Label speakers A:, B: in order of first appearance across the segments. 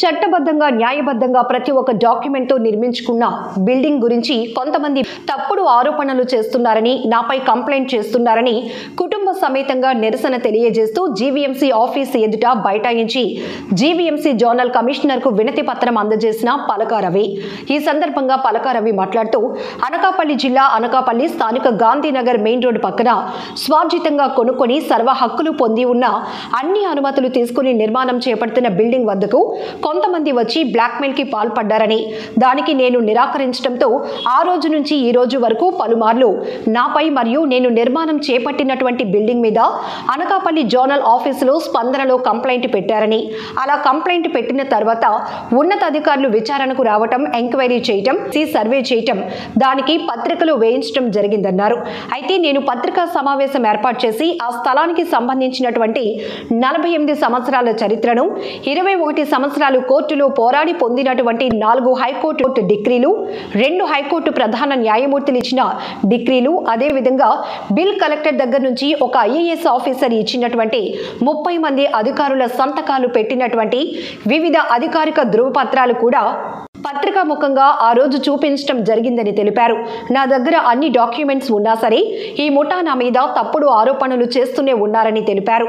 A: చట్టబద్ధంగా న్యాయబద్ధంగా ప్రతి ఒక్క డాక్యుమెంట్ తో నిర్మించుకున్న బిల్డింగ్ గురించి కొంతమంది తప్పుడు ఆరోపణలు చేస్తున్నారని, నాపై కంప్లైంట్ చేస్తున్నారని కుటుంబ సమేతంగా నిరసన తెలియజేస్తూ జీవీఎంసీ ఆఫీస్ ఎదుట బైఠాయించి జీవీఎంసీ జోనల్ కమిషనర్ కు వినతి పత్రం అందజేసిన పలక రవి. ఈ సందర్భంగా పలక రవి మాట్లాడుతూ అనకాపల్లి జిల్లా అనకాపల్లి స్థానిక గాంధీనగర్ మెయిన్ రోడ్డు పక్కన స్వార్జితంగా కొనుక్కొని సర్వ హక్కులు పొంది ఉన్న అన్ని అనుమతులు తీసుకుని నిర్మాణం చేపడుతున్న బిల్డింగ్ వద్దకు కొంతమంది వచ్చి బ్లాక్మెయిల్ కి పాల్పడ్డారని, దానికి నేను నిరాకరించడంతో ఆ రోజు నుంచి ఈ రోజు వరకు పలుమార్లు నాపై మరియు నేను నిర్మాణం చేపట్టినటువంటి బిల్డింగ్ మీద అనకాపల్లి జోనల్ ఆఫీసులో స్పందనలో కంప్లైంట్ పెట్టారని, అలా కంప్లైంట్ పెట్టిన తర్వాత ఉన్నత అధికారులు విచారణకు రావటం, ఎంక్వైరీ చేయటం, సర్వే చేయటం, దానికి పత్రికలు వేయించడం జరిగిందన్నారు. అయితే నేను పత్రికా సమావేశం ఏర్పాటు చేసి ఆ స్థలానికి సంబంధించినటువంటి 48 సంవత్సరాల చరిత్రను, 21 సంవత్సరాలు కోర్టులో పోరాడి పొందినటువంటి 4 హైకోర్టు డిగ్రీలు, 2 హైకోర్టు ప్రధాన న్యాయమూర్తులు ఇచ్చిన డిగ్రీలు, అదేవిధంగా బిల్ కలెక్టర్ దగ్గర నుంచి ఒక ఐఏఎస్ ఆఫీసర్ ఇచ్చినటువంటి 30 మంది అధికారుల సంతకాలు పెట్టినటువంటి వివిధ అధికారిక ధృవపత్రాలు కూడా పత్రికా ముఖంగా ఆ రోజు చూపించడం జరిగిందని తెలిపారు. నా దగ్గర అన్ని డాక్యుమెంట్స్ ఉన్నా సరే ఈ ముఠా నా మీద తప్పుడు ఆరోపణలు చేస్తూనే ఉన్నారని తెలిపారు.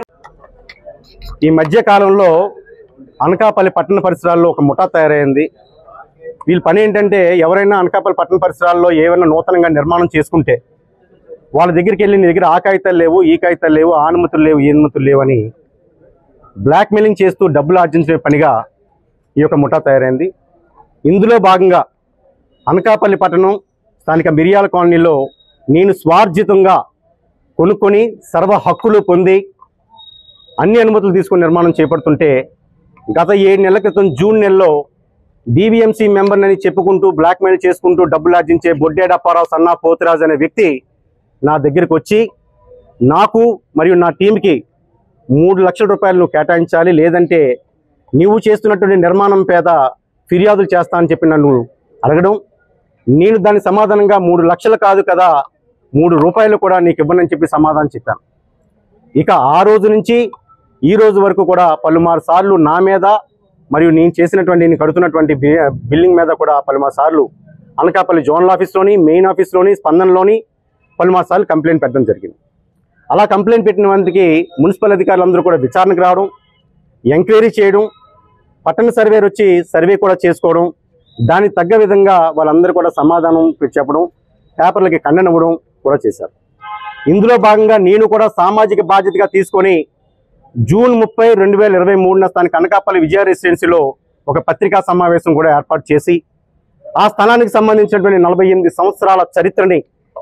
B: ఈ మధ్య కాలంలో అనకాపల్లి పట్టణ పరిసరాల్లో ఒక ముఠా తయారైంది. వీళ్ళ పని ఏంటంటే, ఎవరైనా అనకాపల్లి పట్టణ పరిసరాల్లో ఏమైనా నూతనంగా నిర్మాణం చేసుకుంటే వాళ్ళ దగ్గరికి వెళ్ళి నీ దగ్గర ఆ కాగితాలు లేవు, ఈ కాగితాలు లేవు, ఆ అనుమతులు లేవు, ఈ అనుమతులు లేవు అని బ్లాక్మెయిలింగ్ చేస్తూ డబ్బులు ఆర్జించే పనిగా ఈ యొక్క ముఠా తయారైంది. ఇందులో భాగంగా అనకాపల్లి పట్టణం స్థానిక మిరియాల కాలనీలో నేను స్వార్జితంగా కొనుక్కొని సర్వ హక్కులు పొంది అన్ని అనుమతులు తీసుకుని నిర్మాణం చేపడుతుంటే గత 7 నెలల క్రితం జూన్ నెలలో డీవీఎంసీ మెంబర్ని చెప్పుకుంటూ బ్లాక్మెయిల్ చేసుకుంటూ డబ్బులు ఆర్జించే బొడ్డేడ అప్పారావు సన్నా పోతురాజు అనే వ్యక్తి నా దగ్గరికి వచ్చి నాకు మరియు నా టీంకి 3 లక్షల రూపాయలు నువ్వు కేటాయించాలి, లేదంటే నీవు చేస్తున్నటువంటి నిర్మాణం పేద ఫిర్యాదులు చేస్తా అని చెప్పి నన్ను అడగడం, నేను దాని సమాధానంగా 3 లక్షలు కాదు కదా, 3 రూపాయలు కూడా నీకు ఇవ్వనని చెప్పి సమాధానం చెప్పాను. ఇక ఆ రోజు నుంచి ఈ రోజు వరకు కూడా పలుమారు సార్లు నా మీద మరియు నేను చేసినటువంటి, నేను కడుతున్నటువంటి బిల్డింగ్ మీద కూడా పలుమారు సార్లు అనకాపల్లి జోనల్ ఆఫీస్లోని, మెయిన్ ఆఫీస్లోని, స్పందనలోని పలుమారు సార్లు కంప్లైంట్ పెట్టడం జరిగింది. అలా కంప్లైంట్ పెట్టిన వారికి మున్సిపల్ అధికారులందరూ కూడా విచారణకు రావడం, ఎంక్వైరీ చేయడం, పట్టణ సర్వేర్ వచ్చి సర్వే కూడా చేసుకోవడం, దానికి తగ్గ విధంగా వాళ్ళందరూ కూడా సమాధానం చెప్పడం, పేపర్లకి ఖండన ఇవ్వడం కూడా చేశారు. ఇందులో భాగంగా నేను కూడా సామాజిక బాధ్యతగా తీసుకొని జూన్ 30, 2023 స్థానిక అనకాపల్లి విజయ రెసిడెన్సీలో ఒక పత్రికా సమావేశం కూడా ఏర్పాటు చేసి ఆ స్థలానికి సంబంధించినటువంటి 48 సంవత్సరాల చరిత్రని,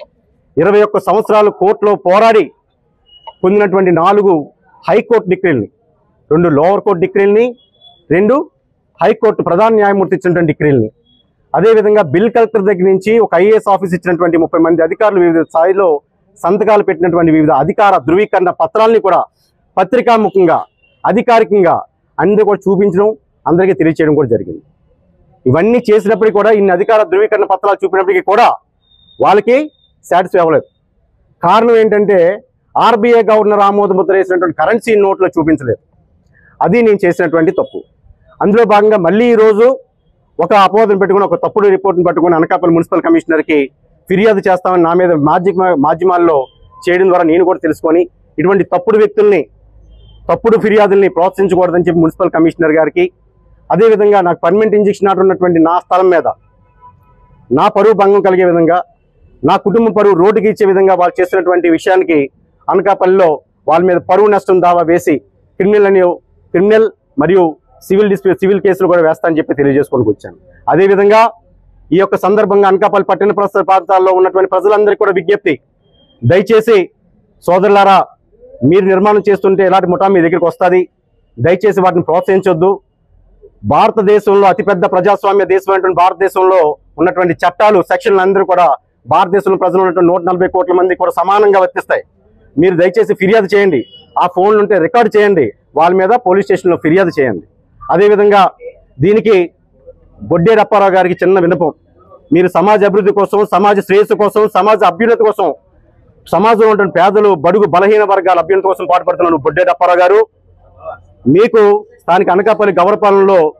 B: 21 సంవత్సరాలు కోర్టులో పోరాడి పొందినటువంటి 4 హైకోర్టు డిగ్రీలని, 2 లోవర్ కోర్టు డిగ్రీలని, 2 హైకోర్టు ప్రధాన న్యాయమూర్తి ఇచ్చినటువంటి డిగ్రీలని, అదేవిధంగా బిల్ కలెక్టర్ దగ్గర నుంచి ఒక ఐఏఎస్ ఆఫీస్ ఇచ్చినటువంటి 30 మంది అధికారులు వివిధ స్థాయిలో సంతకాలు పెట్టినటువంటి వివిధ అధికార ధృవీకరణ పత్రాలని కూడా పత్రికాముఖంగా అధికారికంగా అందరూ కూడా చూపించడం, అందరికీ తెలియచేయడం కూడా జరిగింది. ఇవన్నీ చేసినప్పటికీ కూడా, ఇన్ని అధికార ధృవీకరణ పత్రాలు చూపినప్పటికీ కూడా వాళ్ళకి సాటిస్ఫై అవ్వలేదు. కారణం ఏంటంటే, ఆర్బీఐ గవర్నర్ ఆమోద ముద్ర వేసినటువంటి కరెన్సీ నోట్లో చూపించలేదు. అది నేను చేసినటువంటి తప్పు. అందులో భాగంగా మళ్ళీ ఈరోజు ఒక అపోహను పెట్టుకుని, ఒక తప్పుడు రిపోర్ట్ని పట్టుకుని అనకాపల్లి మున్సిపల్ కమిషనర్కి ఫిర్యాదు చేస్తామని నా మీద మాధ్యమాల్లో చేయడం ద్వారా నేను కూడా తెలుసుకొని ఇటువంటి తప్పుడు వ్యక్తుల్ని, తప్పుడు ఫిర్యాదుల్ని ప్రోత్సహించకూడదని చెప్పి మున్సిపల్ కమిషనర్ గారికి, అదేవిధంగా నాకు పర్మనెంట్ ఇంజెక్షన్ ఆర్డర్ ఉన్నటువంటి నా స్థలం మీద నా పరువు భంగం కలిగే విధంగా, నా కుటుంబ పరువు రోడ్డుకి ఇచ్చే విధంగా వాళ్ళు చేసినటువంటి విషయానికి అనకాపల్లిలో వాళ్ళ మీద పరువు నష్టం దావా వేసి క్రిమినల్ మరియు సివిల్ కేసులు కూడా వేస్తానని చెప్పి తెలియజేసుకొని వచ్చాను. అదేవిధంగా ఈ యొక్క సందర్భంగా అనకాపల్లి పట్టణ ప్రాంతాల్లో ఉన్నటువంటి ప్రజలందరికీ కూడా విజ్ఞప్తి, దయచేసి సోదరులారా, మీరు నిర్మాణం చేస్తుంటే ఇలాంటి ముఠా మీ దగ్గరికి వస్తుంది, దయచేసి వాటిని ప్రోత్సహించొద్దు. భారతదేశంలో అతిపెద్ద ప్రజాస్వామ్య దేశం అయినటువంటి భారతదేశంలో ఉన్నటువంటి చట్టాలు, సెక్షన్లు అందరూ కూడా భారతదేశంలో ప్రజలు ఉన్నటువంటి 140 కోట్ల మంది కూడా సమానంగా వర్తిస్తాయి. మీరు దయచేసి ఫిర్యాదు చేయండి, ఆ ఫోన్లు ఉంటే రికార్డు చేయండి, వాళ్ళ మీద పోలీస్ స్టేషన్లో ఫిర్యాదు చేయండి. అదేవిధంగా దీనికి బొడ్డేడ అప్పారావు గారికి చిన్న విన్నపం, మీరు సమాజ అభివృద్ధి కోసం, సమాజ శ్రేయస్సు కోసం, సమాజ అభ్యున్నతి కోసం, సమాజంలో ఉన్నటువంటి పేదలు, బడుగు బలహీన వర్గాల అభ్యున్నతి కోసం పాటుపడుతున్నాను బొడ్డేడ అప్పారావు గారు. మీకు స్థానిక అనకాపల్లి గౌరపాలెంలో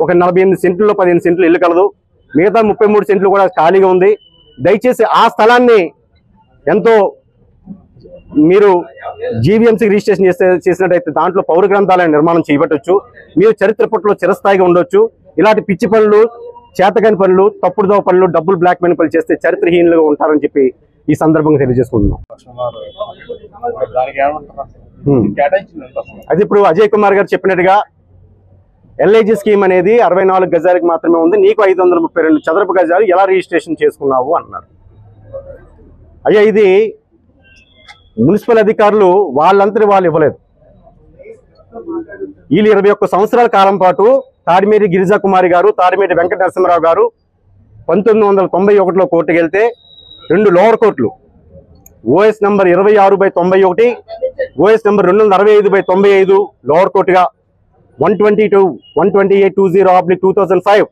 B: ఒక 48 సెంట్లలో 15 సెంట్లు ఇల్లు కలదు, మిగతా 33 సెంట్లు కూడా ఖాళీగా ఉంది. దయచేసి ఆ స్థలాన్ని ఎంతో మీరు జీవీఎంసీ రిజిస్ట్రేషన్ చేసినట్టయితే దాంట్లో పౌర గ్రంథాలయం నిర్మాణం చేయబట్టవచ్చు. మీరు చరిత్ర పుటలో చిరస్థాయిగా ఉండొచ్చు. ఇలాంటి పిచ్చి పనులు, చేతకాని పనులు, తప్పుడుదోవ పనులు, డబ్బులు బ్లాక్ మనీ పనులు చేస్తే చరిత్రహీనులుగా ఉంటారని చెప్పి ఈ సందర్భంగా తెలియజేసుకుంటున్నాం. అది ఇప్పుడు అజయ్ కుమార్ గారు చెప్పినట్టుగా ఎల్ఐజీ స్కీమ్ అనేది 64 గజాలకు మాత్రమే ఉంది. నీకు 532 చదరపు గజాలు ఎలా రిజిస్ట్రేషన్ చేసుకున్నావు అన్నారు. అయ్యా, ఇది మున్సిపల్ అధికారులు వాళ్ళంతటి వాళ్ళు ఇవ్వలేదు. వీళ్ళు 21 సంవత్సరాల కాలం పాటు తాడిమేటి గిరిజా కుమారి గారు, తాడిమేటి వెంకట నరసింహరావు గారు 1991లో కోర్టుకు వెళ్తే 2 లోవర్ కోర్టులు, OS number 26/91, OS number 265/95 lower కోర్టుగా, 122/12820/2005,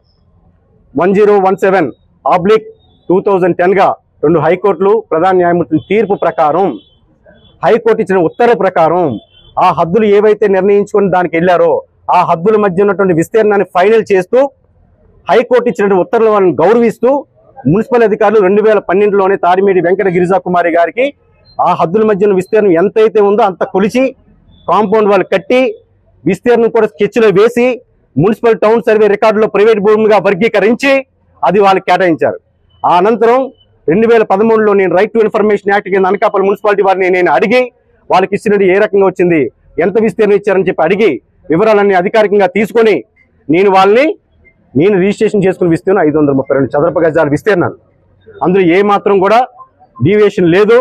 B: 1017/2010 గా 2 హైకోర్టులు ప్రధాన న్యాయమూర్తుల తీర్పు ప్రకారం, హైకోర్టు ఇచ్చిన ఉత్తర్వు ప్రకారం ఆ హద్దులు ఏవైతే నిర్ణయించుకుని దానికి వెళ్ళారో ఆ హద్దుల మధ్య ఉన్నటువంటి విస్తీర్ణాన్ని ఫైనల్ చేస్తూ హైకోర్టు ఇచ్చిన ఉత్తర్వులను గౌరవిస్తూ మున్సిపల్ అధికారులు 2012లోనే తాడిమేటి వెంకట గిరిజా కుమారి గారికి ఆ హద్దుల మధ్య విస్తీర్ణం ఎంతైతే ఉందో అంత కొలిచి కాంపౌండ్ వాళ్ళు కట్టి విస్తీర్ణం కూడా స్కెచ్లో వేసి మున్సిపల్ టౌన్ సర్వే రికార్డులో ప్రైవేట్ భూమిగా వర్గీకరించి అది వాళ్ళకి కేటాయించారు. ఆ అనంతరం 2013లో నేను రైట్ టు ఇన్ఫర్మేషన్ యాక్ట్ కింద అనకాపల్లి మున్సిపాలిటీ వారిని నేను అడిగి వాళ్ళకి ఇచ్చినట్టు ఏ రకంగా వచ్చింది, ఎంత విస్తీర్ణం ఇచ్చారని చెప్పి అడిగి వివరాలన్నీ అధికారికంగా తీసుకొని నేను రిజిస్ట్రేషన్ చేసుకుని విస్తీర్ణం 532 చదరపు గజాల విస్తీర్ణాలు. అందులో ఏ మాత్రం కూడా డీవియేషన్ లేదు.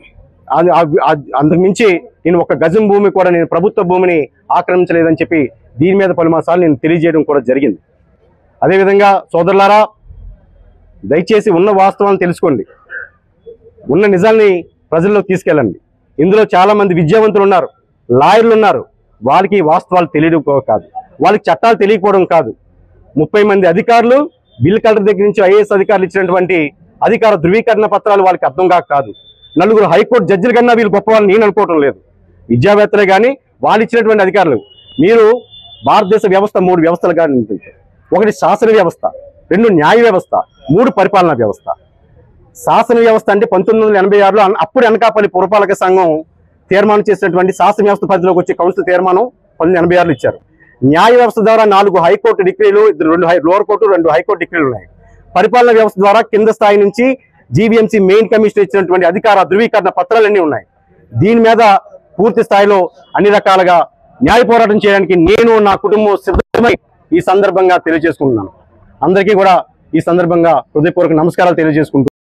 B: అందుకు మించి నేను ఒక గజం భూమి కూడా నేను ప్రభుత్వ భూమిని ఆక్రమించలేదని చెప్పి దీని మీద పలుమార్లు నేను తెలియజేయడం కూడా జరిగింది. అదేవిధంగా సోదరులారా, దయచేసి ఉన్న వాస్తవాలను తెలుసుకోండి, ఉన్న నిజాల్ని ప్రజల్లోకి తీసుకెళ్ళండి. ఇందులో చాలా మంది విద్యావంతులు ఉన్నారు, లాయర్లు ఉన్నారు. వాళ్ళకి వాస్తవాలు తెలియకపోవడం కాదు, వాళ్ళకి చట్టాలు తెలియకపోవడం కాదు. 30 మంది అధికారులు, బిల్ కలెక్టర్ దగ్గర నుంచి ఐఏఎస్ అధికారులు ఇచ్చినటువంటి అధికార ధృవీకరణ పత్రాలు వాళ్ళకి అర్థం కాదు. 4 హైకోర్టు జడ్జిల కన్నా వీళ్ళు గొప్ప వాళ్ళని నేను అనుకోవడం లేదు. విద్యావేత్తలే కానీ వాళ్ళు ఇచ్చినటువంటి అధికారులు. మీరు భారతదేశ వ్యవస్థ 3 వ్యవస్థలు కానీ, 1 శాసన వ్యవస్థ, 2 న్యాయ వ్యవస్థ, 3 పరిపాలనా వ్యవస్థ. శాసన వ్యవస్థ అంటే 1986లో అప్పుడు అనకాపల్లి పురపాలక సంఘం తీర్మానం చేసినటువంటి శాసన వ్యవస్థ పరిధిలోకి వచ్చే కౌన్సిల్ తీర్మానం 1986లో ఇచ్చారు. న్యాయ వ్యవస్థ ద్వారా 4 హైకోర్టు డిగ్రీలు, 2 లోవర్ కోర్టు, 2 హైకోర్టు డిగ్రీలు ఉన్నాయి. పరిపాలనా వ్యవస్థ ద్వారా కింద స్థాయి నుంచి జీవీఎంసీ మెయిన్ కమిషనర్ ఇచ్చినటువంటి అధికార ధృవీకరణ పత్రాలన్నీ ఉన్నాయి. దీని మీద పూర్తి స్థాయిలో అన్ని రకాలుగా న్యాయ పోరాటం చేయడానికి నేను, నా కుటుంబం సిద్ధమై ఈ సందర్భంగా తెలియజేసుకుంటున్నాను. అందరికీ కూడా ఈ సందర్భంగా హృదయపూర్వక నమస్కారాలు తెలియజేసుకుంటూ